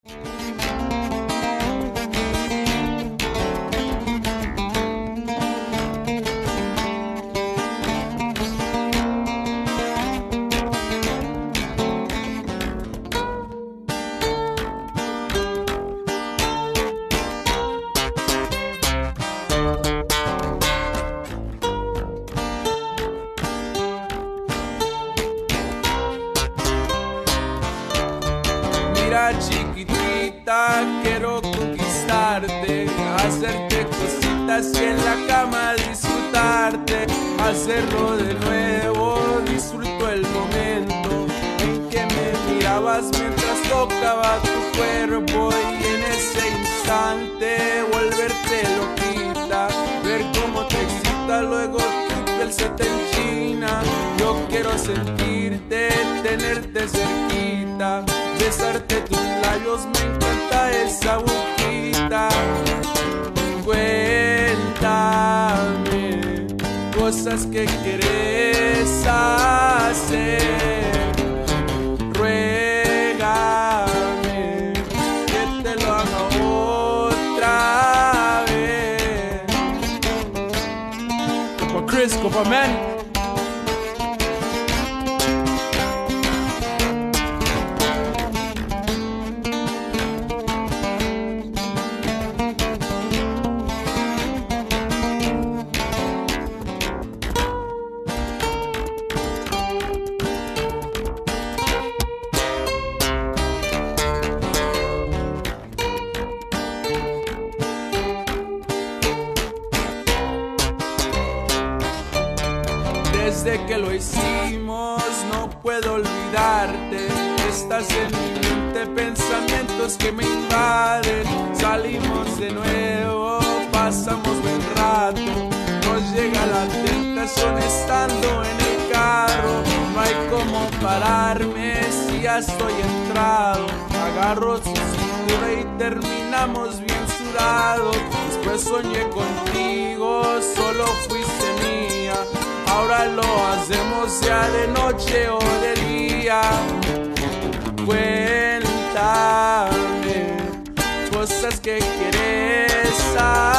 Mira chiquitita, quiero conquistarte, hacerte cositas y en la cama disfrutarte, hacerlo de nuevo, disfruto el momento en que me mirabas mientras tocaba tu cuerpo y en ese instante volverte loquita, ver cómo te excita, luego tu piel se te enchina, yo quiero sentirte, tenerte cerquita, besarte tus labios, me encanta esa boquita. Cuéntame cosas que quieres hacer, ruégame que te lo haga otra vez. Copa Chris, Copa Man. Desde que lo hicimos no puedo olvidarte, estás en mi mente, pensamientos que me invaden, salimos de nuevo, pasamos buen rato, nos llega la tentación estando en el carro, no hay como pararme si ya estoy entrado, agarro su cintura y terminamos bien sudados, después soñé contigo, solo fuiste mía. Ahora lo hacemos ya de noche o de día. Cuéntame cosas que quieres saber.